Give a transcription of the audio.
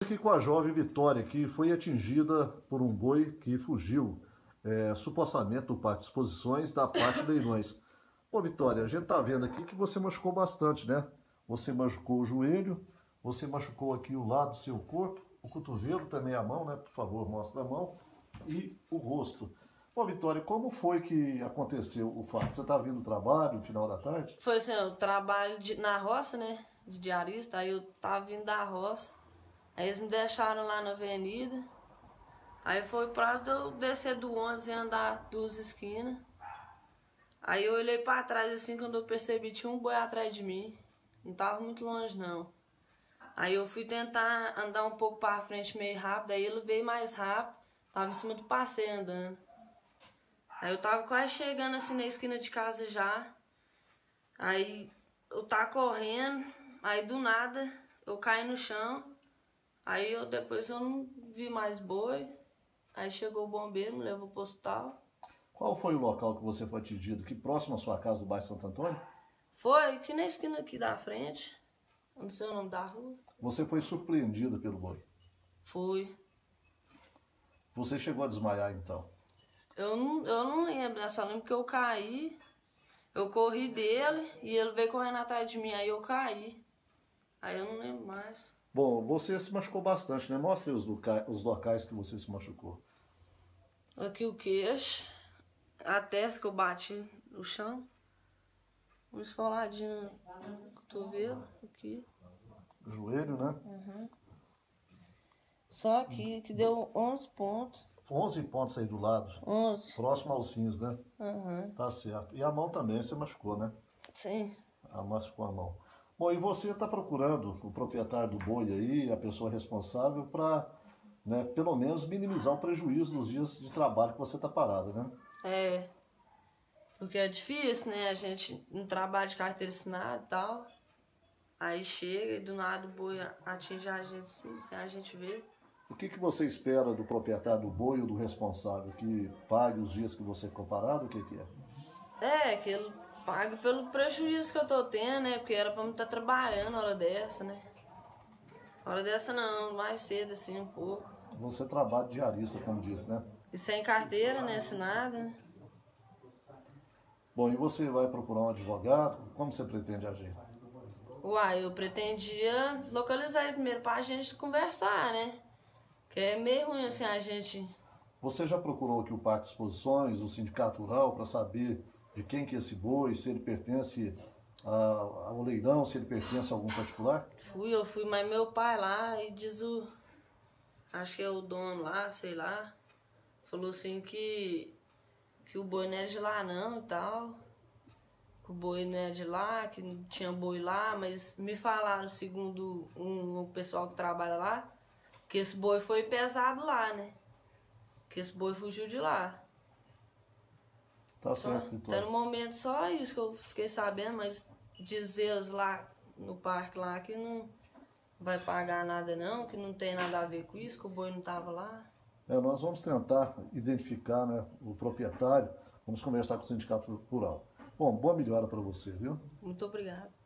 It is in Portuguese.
Aqui com a jovem Vitória, que foi atingida por um boi que fugiu, supostamente do Parque de Exposições, da parte de Leilões. Ô Vitória, a gente tá vendo aqui que você machucou bastante, né? Você machucou o joelho, você machucou aqui o lado do seu corpo, o cotovelo, também a mão, né? Por favor, mostra a mão, e o rosto. Ô Vitória, como foi que aconteceu o fato? Você tá vindo do trabalho no final da tarde? Foi assim, eu trabalho na roça, né? De diarista, aí eu tava vindo da roça. Aí eles me deixaram lá na avenida. Aí foi prazo de eu descer do ônibus e andar duas esquinas. Aí eu olhei pra trás assim, quando eu percebi tinha um boi atrás de mim. Não tava muito longe não. Aí eu fui tentar andar um pouco pra frente meio rápido, aí ele veio mais rápido. Tava em cima do passeio andando. Aí eu tava quase chegando assim na esquina de casa já. Aí eu tava correndo, aí do nada eu caí no chão. Aí depois eu não vi mais boi. Aí chegou o bombeiro, me levou pro hospital. Qual foi o local que você foi atingido? Que próximo à sua casa do bairro Santo Antônio? Foi que na esquina aqui da frente. Eu não sei o nome da rua. Você foi surpreendida pelo boi. Fui. Você chegou a desmaiar então. Eu não lembro, eu só lembro que eu caí. Eu corri dele e ele veio correndo atrás de mim, aí eu caí. Aí eu não lembro mais. Bom, você se machucou bastante, né? Mostre os locais que você se machucou. Aqui o queixo, a testa que eu bati no chão. Um esfoladinho no cotovelo, aqui. Joelho, né? Só aqui, que deu 11 pontos. 11 pontos aí do lado, 11. próximo aos rins, né? Uhum. Tá certo. E a mão também, você machucou, né? Sim. Machucou a mão. Bom, e você está procurando o proprietário do boi aí, a pessoa responsável, para, né, pelo menos minimizar o prejuízo nos dias de trabalho que você está parado, né? É. Porque é difícil, né? A gente não trabalha de carteira assinada e tal. Aí chega e do nada o boi atinge a gente assim, sem a gente ver. O que você espera do proprietário do boi ou do responsável? Que pague os dias que você ficou parado? O que é? É, que ele paga pelo prejuízo que eu tô tendo, né? Porque era pra mim estar trabalhando hora dessa, né? Hora dessa não, mais cedo assim um pouco. Você trabalha diarista, como disse, né? E sem carteira, né? Assinada, né? Bom, e você vai procurar um advogado? Como você pretende agir? Uai, eu pretendia localizar ele primeiro pra gente conversar, né? Que é meio ruim assim a gente. Você já procurou aqui o Parque de Exposições, o Sindicato Rural, para saber de quem que é esse boi, se ele pertence ao leilão, se ele pertence a algum particular? Eu fui, mas meu pai lá e diz o. Acho que é o dono lá, sei lá. Falou assim que o boi não é de lá não e tal. Que o boi não é de lá, que não tinha boi lá, mas me falaram, segundo um pessoal que trabalha lá, que esse boi foi pesado lá, né? Que esse boi fugiu de lá. Tá Só, certo, até Vitória. no momento só isso que eu fiquei sabendo, mas dizer lá no parque lá que não vai pagar nada não, que não tem nada a ver com isso, que o boi não tava lá. Nós vamos tentar identificar, né, o proprietário, vamos conversar com o Sindicato Rural. Bom, boa melhora para você, viu? Muito obrigada.